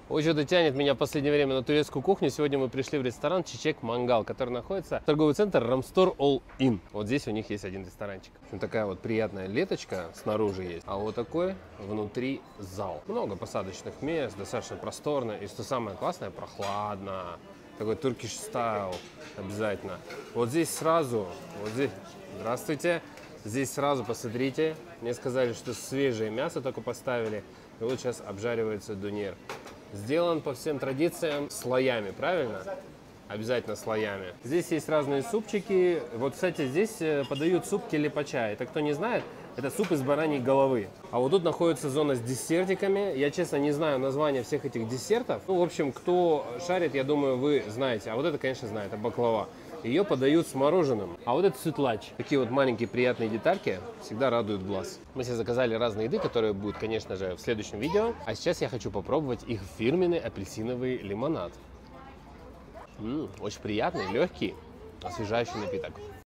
Ой, что-то тянет меня в последнее время на турецкую кухню. Сегодня мы пришли в ресторан Чечек Мангал, который находится в торговый центр Рамстор All In. Вот здесь у них есть один ресторанчик. Такая вот приятная леточка снаружи есть, а вот такой внутри зал. Много посадочных мест, достаточно просторно. И что самое классное, прохладно. Такой turkish стайл обязательно. Вот здесь сразу, вот здесь, здравствуйте. Здесь сразу посмотрите, мне сказали, что свежее мясо только поставили. И вот сейчас обжаривается дунер. Сделан по всем традициям слоями, правильно? Обязательно слоями. Здесь есть разные супчики. Вот, кстати, здесь подают суп келепача. Это кто не знает, это суп из бараньей головы. А вот тут находится зона с десертиками. Я, честно, не знаю названия всех этих десертов. Ну, в общем, кто шарит, я думаю, вы знаете. А вот это, конечно, знаю, это баклава. Ее подают с мороженым. А вот это сютлач. Такие вот маленькие приятные детальки всегда радуют глаз. Мы себе заказали разные еды, которые будут, конечно же, в следующем видео. А сейчас я хочу попробовать их фирменный апельсиновый лимонад. Очень приятный, легкий, освежающий напиток.